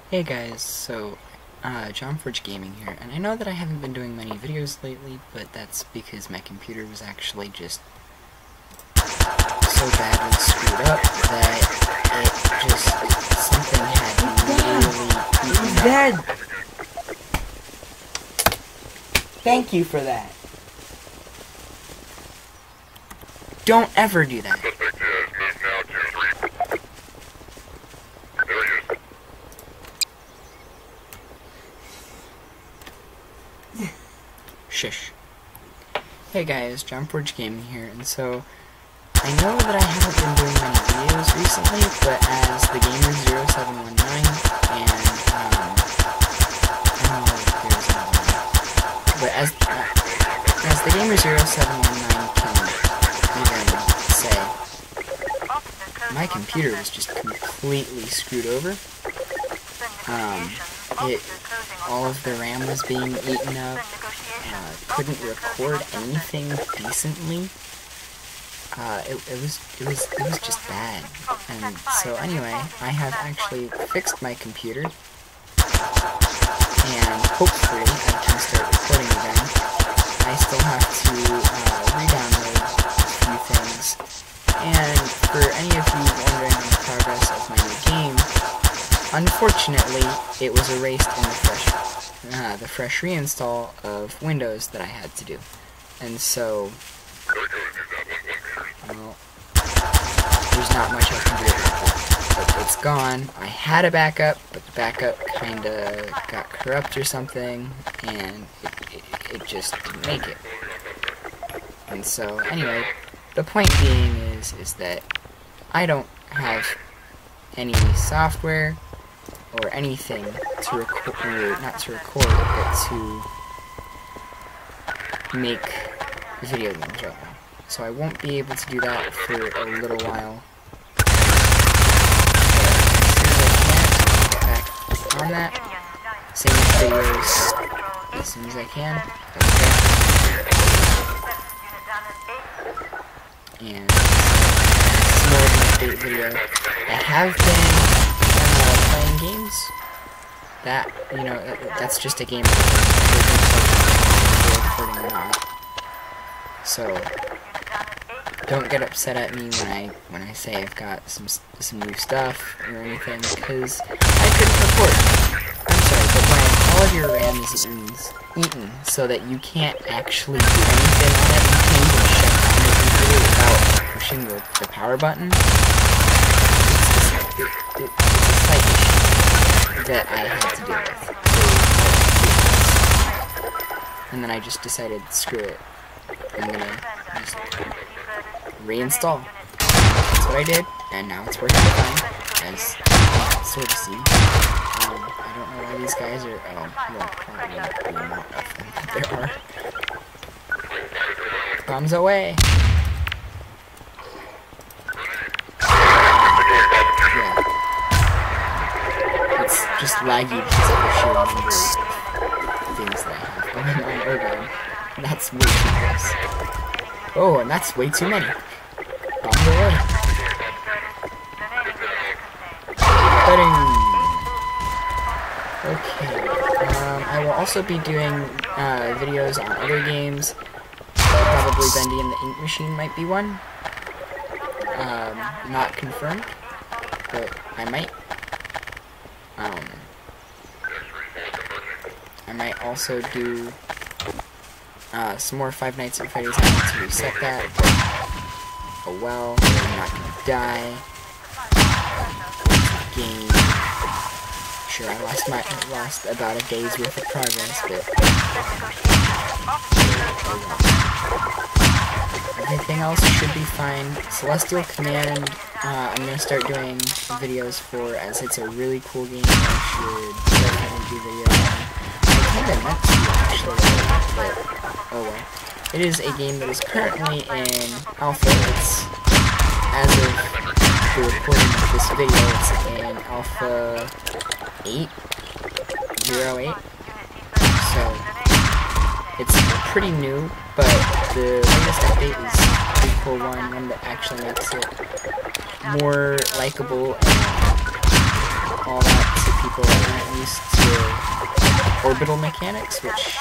Hey guys, John Forge Gaming here, and I know that I haven't been doing many videos lately, but that's because my computer was actually just so badly screwed up that it just, something had literally He's dead! Thank you for that. Don't ever do that. Shush. Hey guys, John Forge Gaming here, and so I know that I haven't been doing many videos recently, but as the Gamer0719 and as the Gamer0719 can even say, my computer was just completely screwed over. All of the RAM was being eaten up. Couldn't record anything decently. It was just bad. And so anyway, I have actually fixed my computer, and hopefully I can start recording again. I still have to re-download a few things. And for any of you wondering on the progress of my new game, unfortunately, it was erased in the fresh reinstall of Windows that I had to do. And so, well, there's not much I can do about that. But it's gone. I had a backup, but the backup kinda got corrupt or something, and it just didn't make it. And so, anyway, the point being is that I don't have any software or anything to record, not to record, but to make video games right now. So I won't be able to do that for a little while. But as soon as I can, get back on that, save videos as soon as I can. And this is more of an update video. I have been playing games. That, you know, that's just a game recording or not. So don't get upset at me when I say I've got some new stuff or anything, because I couldn't record. I'm sorry, but when all of your RAM is eaten so that you can't actually do anything on it, you can't even shut down your computer without pushing the power button. It's a slight issue that I had to deal with. And then I just decided, screw it. I'm gonna just reinstall. That's what I did, and now it's working fine, as you can sort of see. I don't know why these guys are, well, probably the amount of them that there are. Bombs away! Just laggy because of the sheer number of things that I have going on over. That's way too close. Oh, and that's way too many. Bombs away. Okay. I will also be doing videos on other games. Probably Bendy and the Ink Machine might be one. Not confirmed, but I might. I might also do some more Five Nights at Freddy's. I need to reset that, but oh well, I'm not gonna die. Game. Sure, I lost about a day's worth of progress, but everything else should be fine. Celestial Command, I'm gonna start doing videos for, as it's a really cool game. I should definitely do videos on. I kinda meant to, actually, but oh well. It is a game that is currently in alpha. It's, as of the recording of this video, it's in alpha 8.08. So it's pretty new, but the latest update is a pretty cool one that actually makes it more likable and all that to people or at least to orbital mechanics, which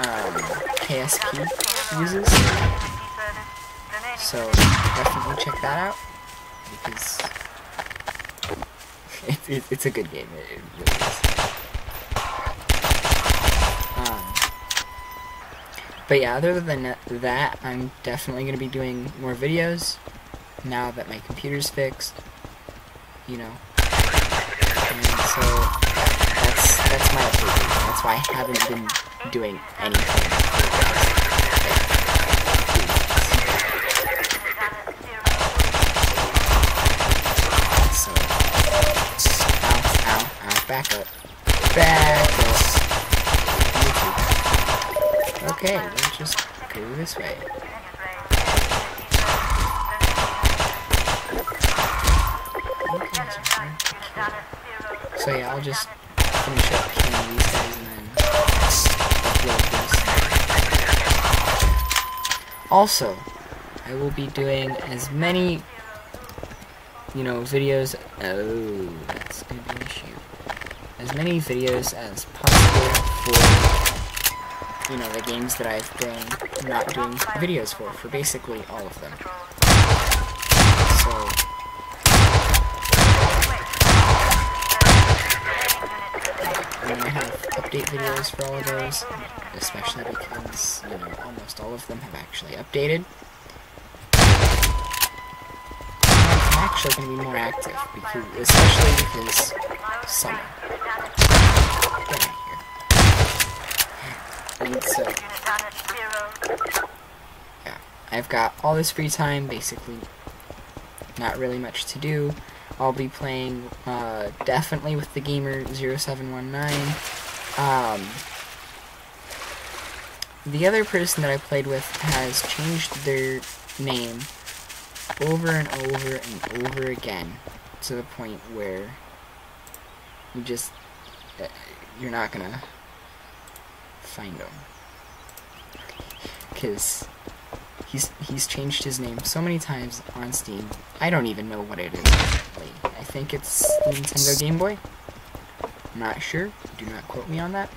KSP uses. So definitely check that out, because it's a good game. It really is. But yeah, other than that, I'm definitely going to be doing more videos now that my computer's fixed, you know. And so that's my update. That's why I haven't been doing anything. So, ow, back up. Okay, let's just go this way. So yeah, I'll just finish up killing these guys and then upload this. Also, I will be doing as many, you know, videos. Oh, that's gonna be an issue. As many videos as possible for, you know, the games that I've been not doing videos for basically all of them. So I'm gonna have update videos for all of those, especially because, you know, almost all of them have actually updated. I'm actually gonna be more active, especially because summer. Get out of here. And so, yeah, I've got all this free time, basically not really much to do. I'll be playing definitely with the Gamer0719. The other person that I played with has changed their name over and over and over again, to the point where you're not gonna find him, because he's changed his name so many times on Steam. I don't even know what it is. I think it's the Nintendo Game Boy. I'm not sure. Do not quote me on that.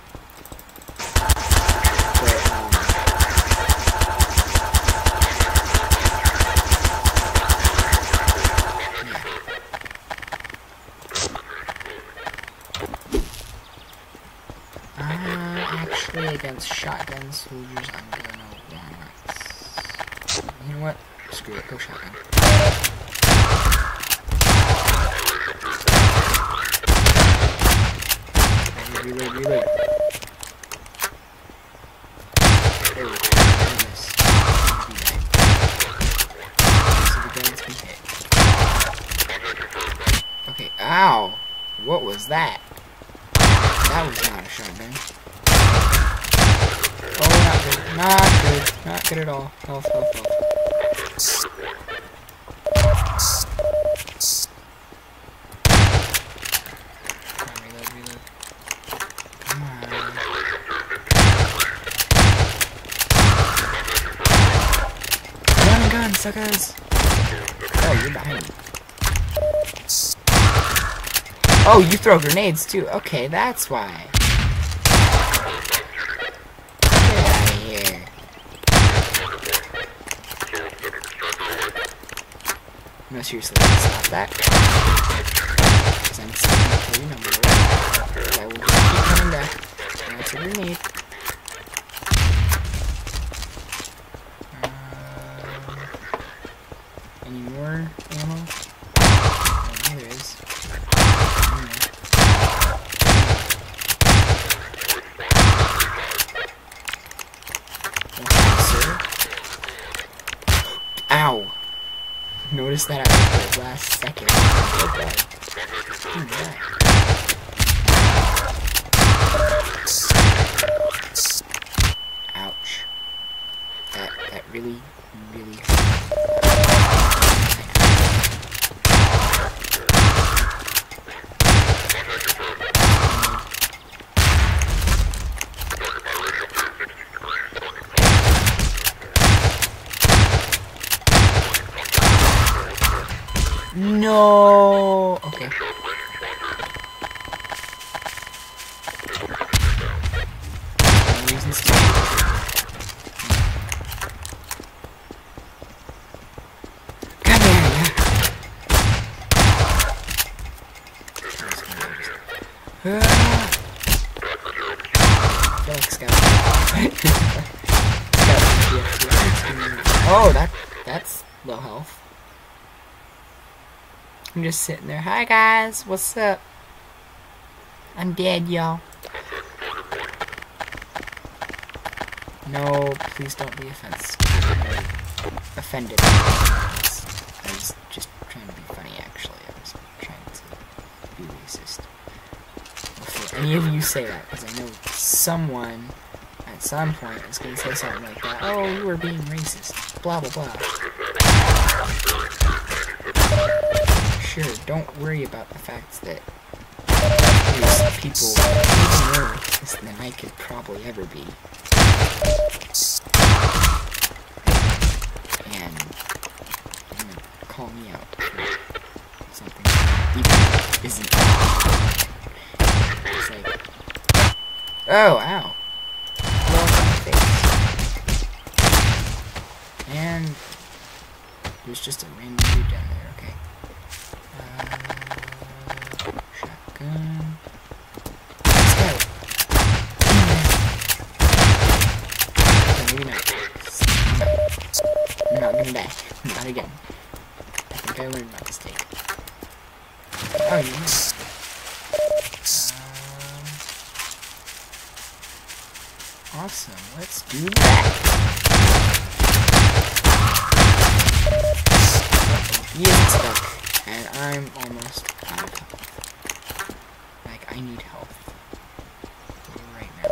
Actually, against shotgun soldiers, I'm gonna want... You know what? Screw it. Go shotgun. Reload. There we go. Nice. So the guns can hit. Okay, ow! What was that? That was not a shotgun. Oh, not good. Not good. Not good at all. Health. Reload. Come on. Run and gun, suckers! Oh, you're behind me. Oh, you throw grenades too. Okay, that's why. Get out of here. No, seriously, stop that. Because I'm stopping for you, number one. I will just keep coming back. That's a grenade. Any more ammo? Oh, there is. Ow! Notice that at the last second. Oh god. Ouch. That really hurt. No. Okay. I feel like Scout. Oh, that's low health. I'm just sitting there. Hi guys, what's up? I'm dead, y'all. No, please don't be offended. I was just trying to be funny, actually. I was trying to be racist. Before any of you say that, because I know someone at some point is going to say something like that. Oh, you were being racist. Blah, blah, blah. Sure, don't worry about the fact that these people are more racist than I could probably ever be. And you're gonna call me out for something that even isn't. It's like, oh, ow. Blow up my face. And there's just a random dude down there, okay. Shotgun. Let's go. Okay, maybe not. I'm not gonna die. Not again. I think I learned my mistake. Oh, you missed. Awesome. Let's do that. He is stuck, and I'm almost out of health. Like, I need health. Right now.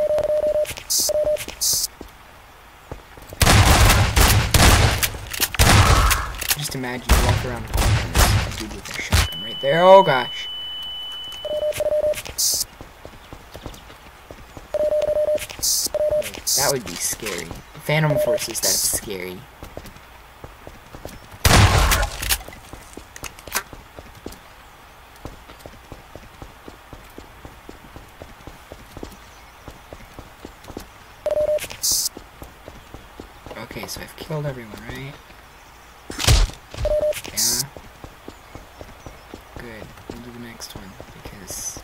Just imagine you walk around the hall and there's a dude with a shotgun right there. Oh gosh. Like, that would be scary. Phantom Forces, that's scary. Okay, so I've killed everyone, right? Yeah. Good. We'll do the next one, because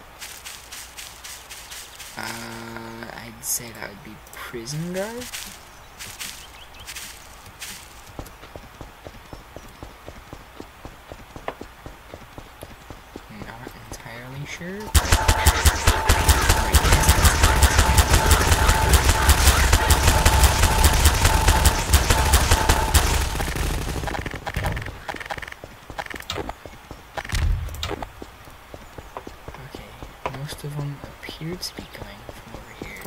I'd say that would be Prison Guard. Not entirely sure. Most of them appear to be coming from over here.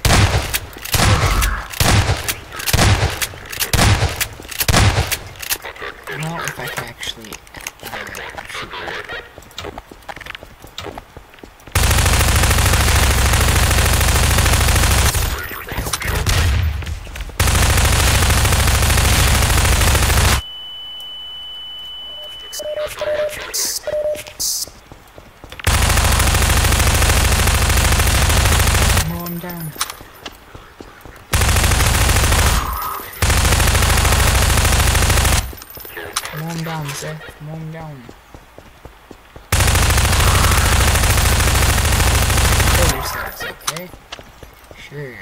Well, if I can actually shoot them. Mow him down. Mow him down, Seth. Mow him down. Kill yourselves, okay? Sure.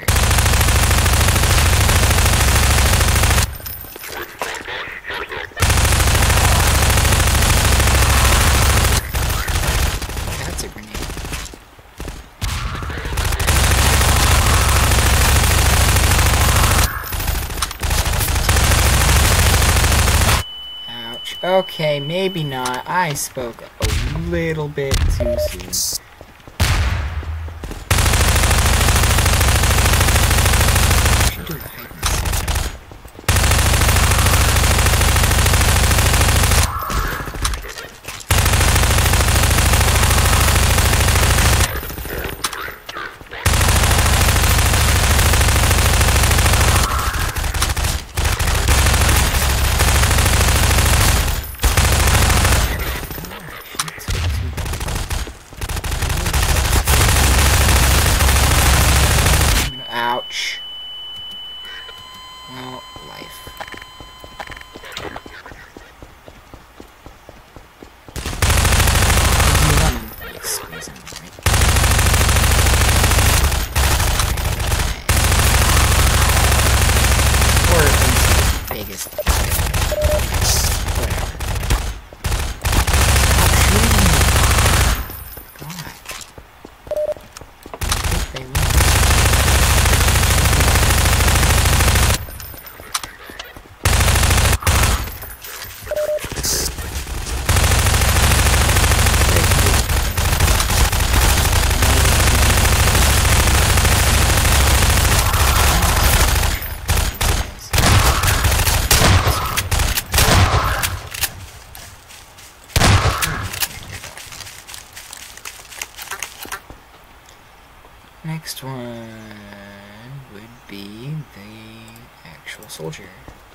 That's a grenade. Ouch. Okay, maybe not. I spoke a little bit too soon. I should do a hide and seek. Next one would be the actual soldier.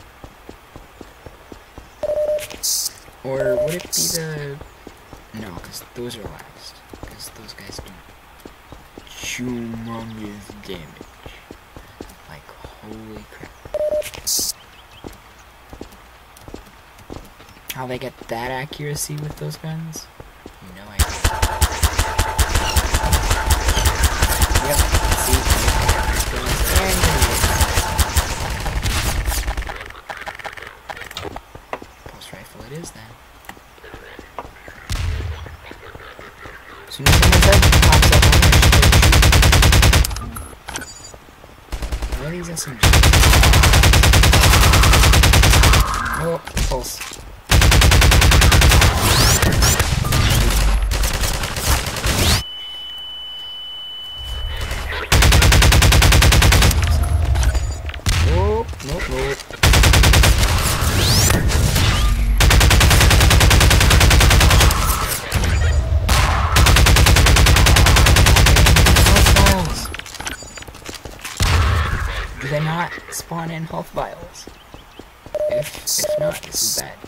Or would it be the... No, because those are last. Because those guys do humongous damage. Like, holy crap. How they get that accuracy with those guns? No idea. Yep, see, pulse rifle it is then. As soon as someone's head pops up on there, shoot. What are these SMGs? Oh, pulse. Nope. Do they not spawn in health vials? If not, this is bad.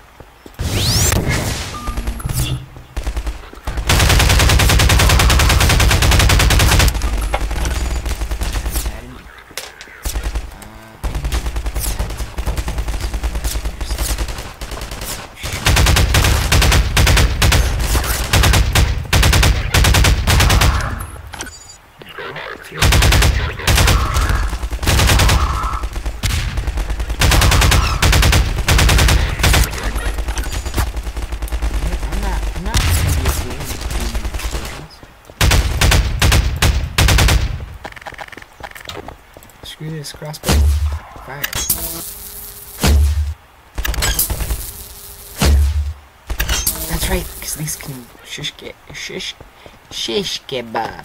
Screw this crossbow. Fire. That's right, because these can shish kebab.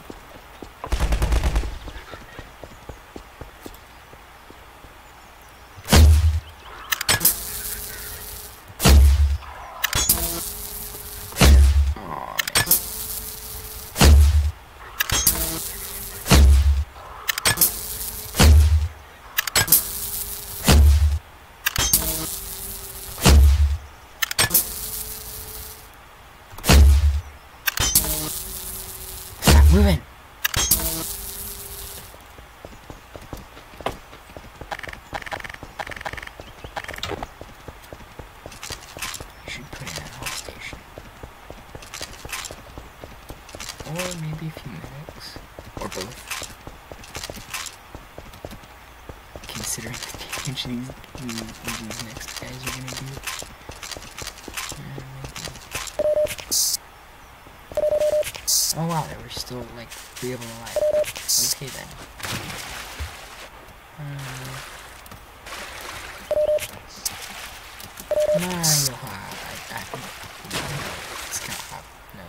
Moving. I should put in a health station. Or maybe a few medics. Or both. Considering the damage these next guys are gonna do. Oh wow, there were still like 3 of them alive. Okay then. Mario Hop. It's kind of hot. No.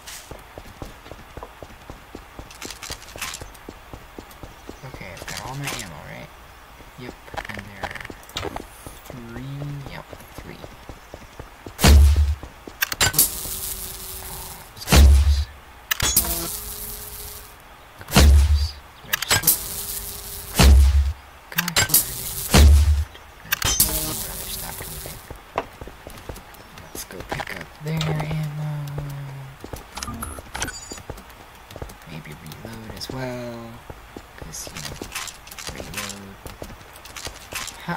Okay, I've got all my ammo, right? Yep, and there are 3. Yep, 3. Their ammo. Maybe reload as well. Because, you know, reload. Ha!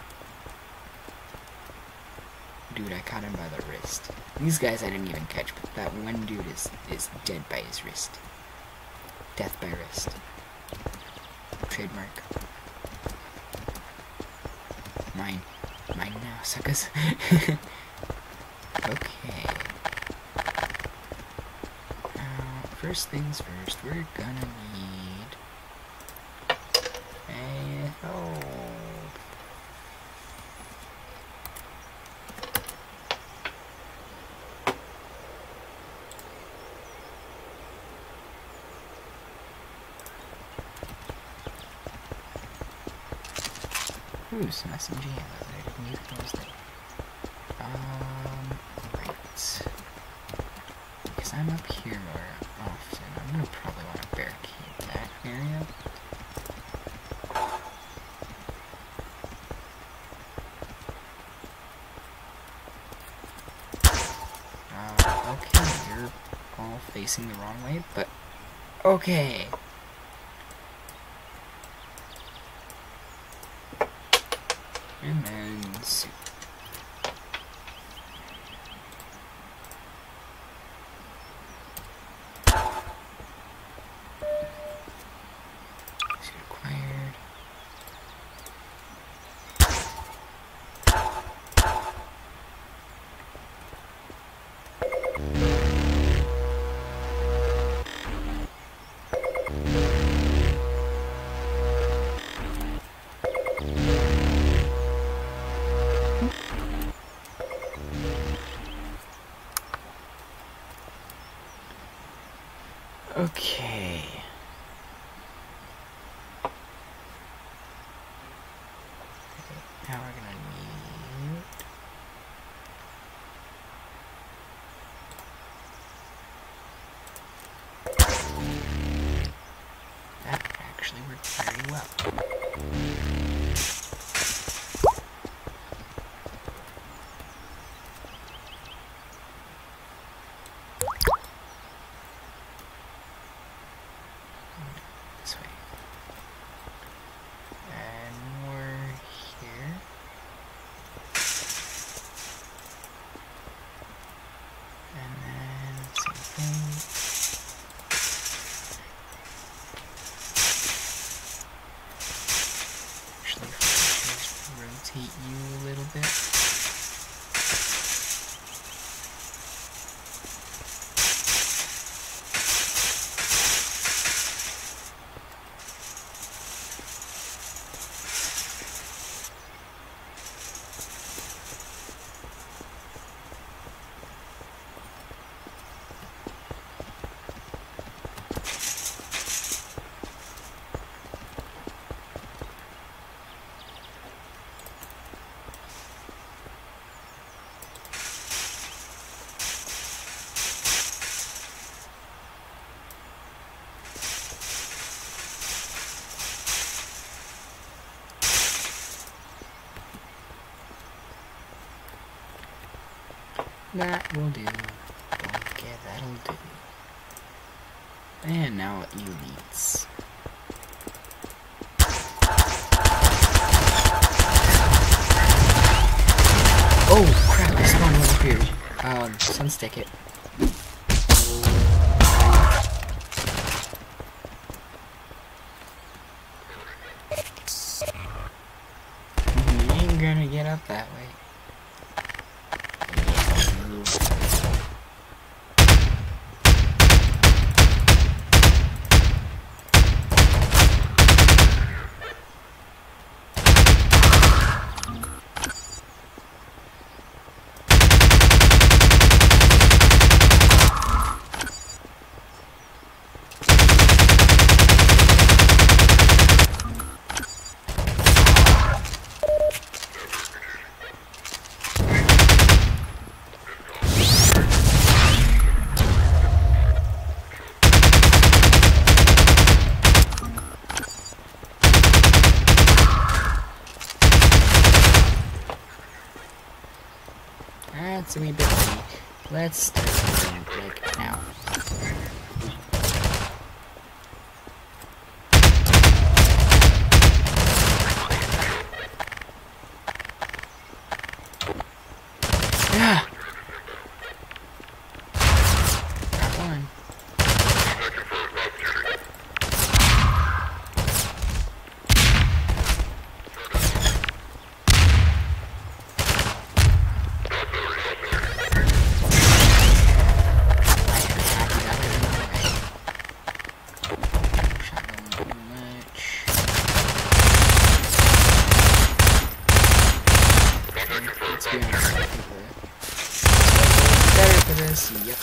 Dude, I caught him by the wrist. These guys I didn't even catch, but that one dude is dead by his wrist. Death by wrist. Trademark. Mine. Mine now, suckers. Okay. First things first, we're gonna need a help. Ooh, some SMG ammo. I didn't use those things. Right. Because I'm up here more often, I'm gonna probably want to barricade that. area. Okay, you're all facing the wrong way, but okay. And then soup. Soup acquired. Okay. Now we're gonna need that actually worked very well. This way. And more here. And then same thing. Actually, if I just rotate you a little bit. That will do. Okay, that'll do. And now elites. Oh crap, I spawned one up here. Sunstick it. You ain't gonna get up that way. That's a wee bit weak. Let's start something like now. Yeah. Got one. Yep.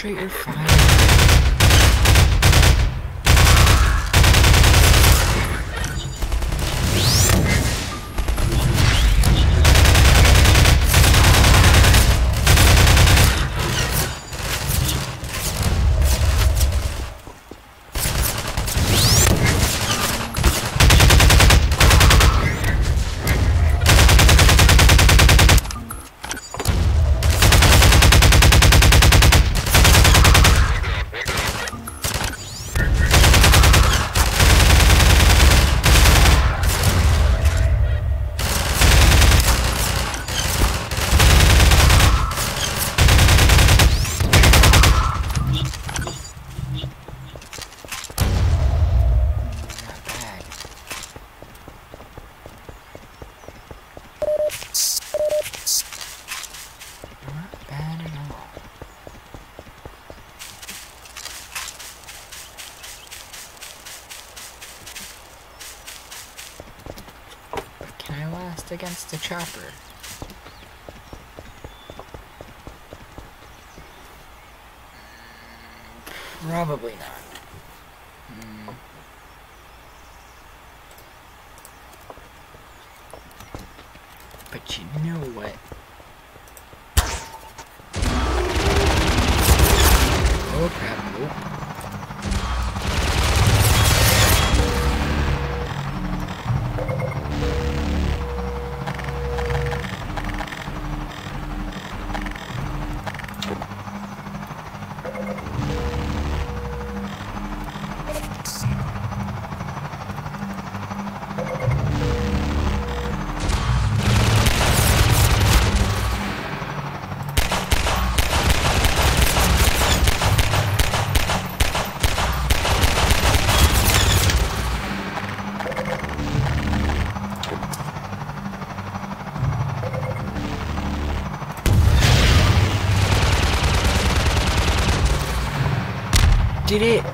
Concentrate your fire. Against the chopper. Probably not. But you know what? Oh crap, nope. Did it?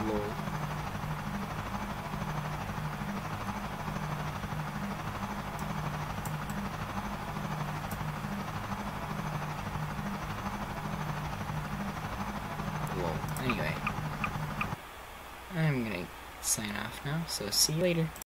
Lol. Lol. Anyway, I'm gonna sign off now, so see you later.